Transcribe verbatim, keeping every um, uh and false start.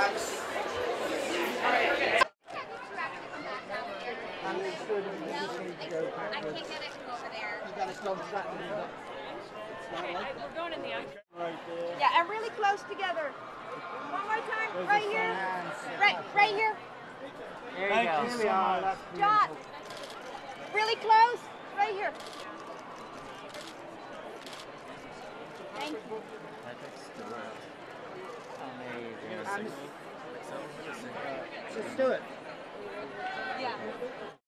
I can't get it from over there. You got to go to that one. We're going in the other. Right there. Yeah, and really close together. One more time. There's right here. Right, right here. There you go. So John. Really close. Right here. Thank you. Amazing. Just do it. Yeah.